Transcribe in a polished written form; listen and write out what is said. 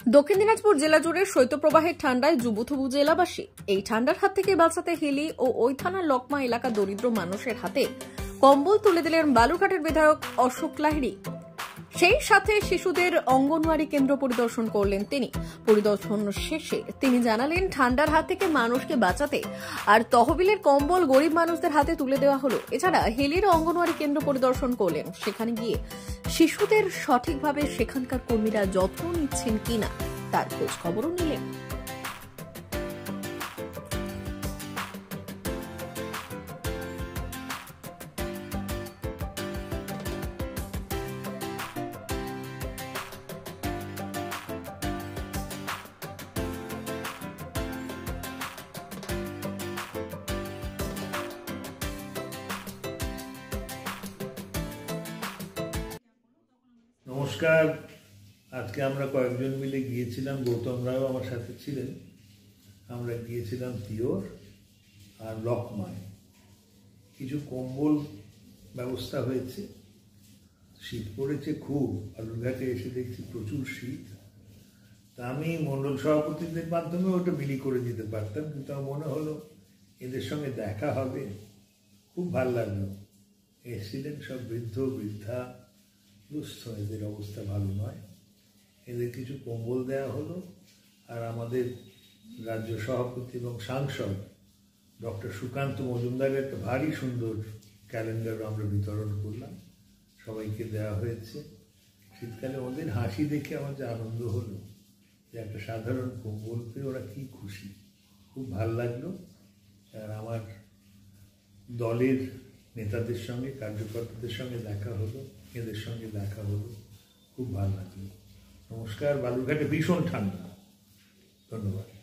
দক্ষিণ দিনাজপুর জেলা জুড়ে শৈত্যপ্রবাহের ঠান্ডায় জুবুথুবু জেলাবাসী। এই ঠান্ডার হাত থেকে বাঁচাতে হিলি ও ওই থানার লকমা এলাকা দরিদ্র মানুষের হাতে কম্বল তুলে দিলেন বালুরঘাটের বিধায়ক অশোক লাহিড়ী। সেই সাথে শিশুদের অঙ্গনওয়াড়ি কেন্দ্র পরিদর্শন করলেন তিনি। পরিদর্শন শেষে তিনি জানালেন, ঠান্ডার হাত থেকে মানুষকে বাঁচাতে আর তহবিলের কম্বল গরিব মানুষদের হাতে তুলে দেওয়া হলো। এছাড়া হিলির অঙ্গনওয়াড়ি কেন্দ্র পরিদর্শন করলেন। সেখানে গিয়ে শিশুদের সঠিকভাবে সেখানকার কর্মীরা যত্ন নিচ্ছেন কিনা তার খোঁজ খবরও নিলেন। নমস্কার। আজকে আমরা কয়েকজন মিলে গিয়েছিলাম, গৌতম রায়ও আমার সাথে ছিলেন। আমরা গিয়েছিলাম তিওর আর লকমায়। কিছু কম্বল ব্যবস্থা হয়েছে। শীত পড়েছে খুব, বালুরঘাটে এসে দেখছি প্রচুর শীত। তা আমি মণ্ডল সভাপতিদের মাধ্যমে ওটা বিলি করে দিতে পারতাম, কিন্তু আমার মনে হলো এদের সঙ্গে দেখা হবে। খুব ভালো লাগলো। এসেছিলেন সব বৃদ্ধ বৃদ্ধা, দুস্থ, এদের অবস্থা ভালো নয়। এদের কিছু কম্বল দেওয়া হলো। আর আমাদের রাজ্য সভাপতি এবং সাংসদ ডক্টর সুকান্ত মজুমদারের একটা ভারী সুন্দর ক্যালেন্ডার আমরা বিতরণ করলাম, সবাইকে দেওয়া হয়েছে। শীতকালে ওদের হাসি দেখে আমার যে আনন্দ হলো, যে একটা সাধারণ কম্বল পেয়ে ওরা কি খুশি, খুব ভাল লাগলো। আর আমার দলের নেতাদের সঙ্গে, কার্যকর্তাদের সঙ্গে দেখা হলো, এদের সঙ্গে দেখা হলো, খুব ভালো লাগলো। নমস্কার। বালুরঘাটে ভীষণ ঠান্ডা। ধন্যবাদ।